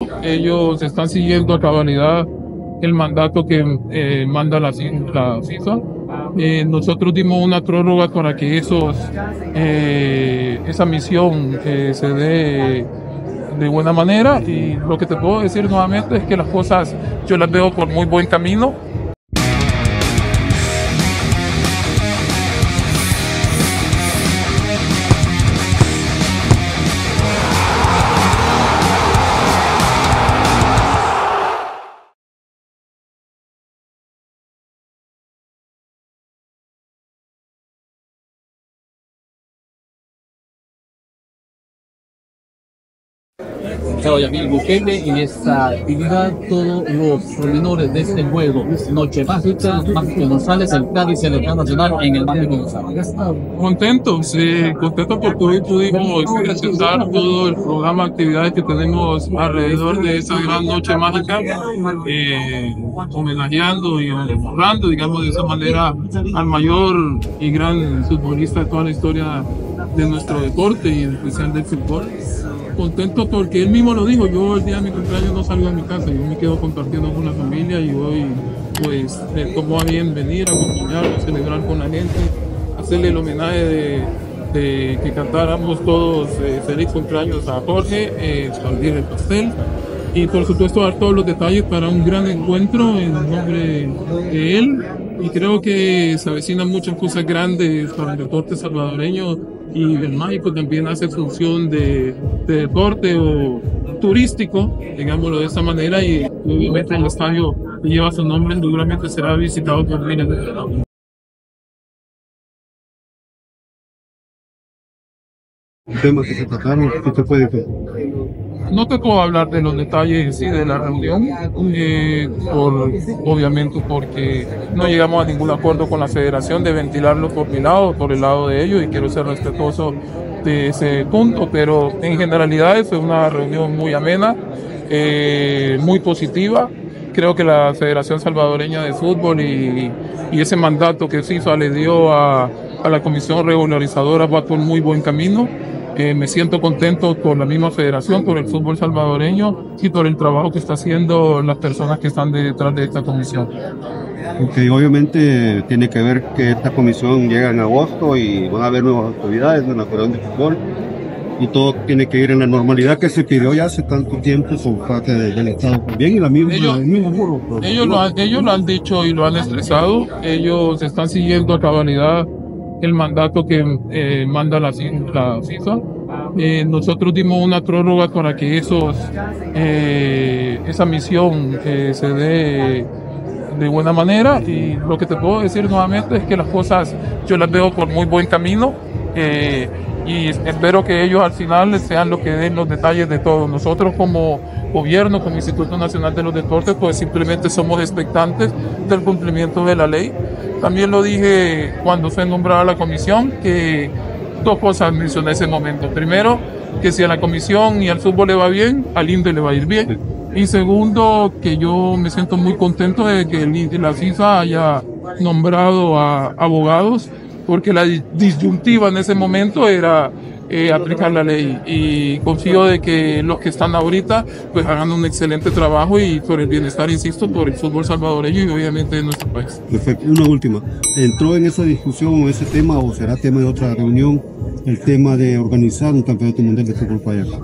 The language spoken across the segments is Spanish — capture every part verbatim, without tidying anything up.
Ellos están siguiendo a cabalidad el mandato que eh, manda la, la FIFA. Eh, nosotros dimos una prórroga para que esos, eh, esa misión eh, se dé de buena manera, y lo que te puedo decir nuevamente es que las cosas yo las veo por muy buen camino. Claro, Yamil Bukele, en esta actividad todos los pormenores de este juego, Noche Mágica, Mágica González, el Cádiz Selección Nacional en el Mágico González. Contentos, eh, contentos porque hoy pudimos presentar todo el programa de actividades que tenemos alrededor de esa gran noche mágica, eh, homenajeando y honrando, digamos, de esa manera al mayor y gran futbolista de toda la historia de nuestro deporte y en especial del fútbol. Contento porque él mismo lo dijo, yo el día de mi cumpleaños no salgo de mi casa, yo me quedo compartiendo con la familia, y hoy pues me tomó a bien venir a acompañarlo, celebrar con la gente, hacerle el homenaje de, de que cantáramos todos eh, feliz cumpleaños a Jorge, eh, expandir el pastel, y por supuesto dar todos los detalles para un gran encuentro en nombre de él. Y creo que se avecinan muchas cosas grandes para el deporte salvadoreño, y el Mágico también hace función de, de deporte o turístico, digámoslo de esta manera, y obviamente el estadio que lleva su nombre seguramente será visitado por miles de personas. Temas que se trataron, ¿qué te puede decir? No te puedo hablar de los detalles en sí de la reunión, eh, por, obviamente porque no llegamos a ningún acuerdo con la federación de ventilarlo por mi lado, por el lado de ellos, y quiero ser respetuoso de ese punto, pero en generalidad fue una reunión muy amena, eh, muy positiva. Creo que la Federación Salvadoreña de Fútbol y, y ese mandato que FIFA le dio a, a la Comisión Regularizadora va por muy buen camino. Eh, me siento contento por la misma federación, por el fútbol salvadoreño y por el trabajo que está haciendo las personas que están detrás de esta comisión. Porque obviamente tiene que ver que esta comisión llega en agosto y van a haber nuevas actividades en la Federación de Fútbol, y todo tiene que ir en la normalidad que se pidió ya hace tanto tiempo por parte de, del Estado también, y la misma, ellos, el mismo foro. Ellos lo, han, ellos lo han dicho y lo han expresado. Ellos están siguiendo a cabalidad el mandato que eh, manda la, la FIFA. Eh, nosotros dimos una prórroga para que esos, eh, esa misión eh, se dé de buena manera, y lo que te puedo decir nuevamente es que las cosas yo las veo por muy buen camino, eh, y espero que ellos al final sean los que den los detalles de todo. Nosotros como gobierno, como Instituto Nacional de los Deportes, pues simplemente somos expectantes del cumplimiento de la ley. También lo dije cuando fue nombrada la comisión, que dos cosas mencioné en ese momento. Primero, que si a la comisión y al fútbol le va bien, al INDE le va a ir bien. Y segundo, que yo me siento muy contento de que la FIFA haya nombrado a abogados, porque la disyuntiva en ese momento era eh, aplicar la ley, y confío de que los que están ahorita pues hagan un excelente trabajo, y por el bienestar, insisto, por el fútbol salvadoreño y obviamente de nuestro país. Perfecto. Una última, ¿entró en esa discusión o ese tema, o será tema de otra reunión, el tema de organizar un campeonato mundial de fútbol para allá?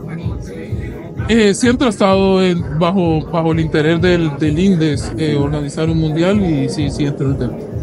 Eh, siempre ha estado en, bajo, bajo el interés del, del INDES eh, organizar un mundial, y sí, sí entra el tema.